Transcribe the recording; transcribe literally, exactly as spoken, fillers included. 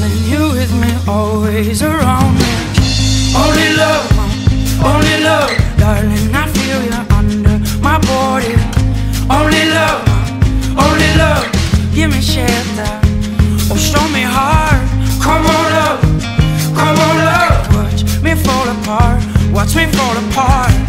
darling, you with me, always around me. Only love, only love, darling, I feel you under my body. Only love, only love, give me shelter, oh show me heart. Come on love, come on love, watch me fall apart, watch me fall apart.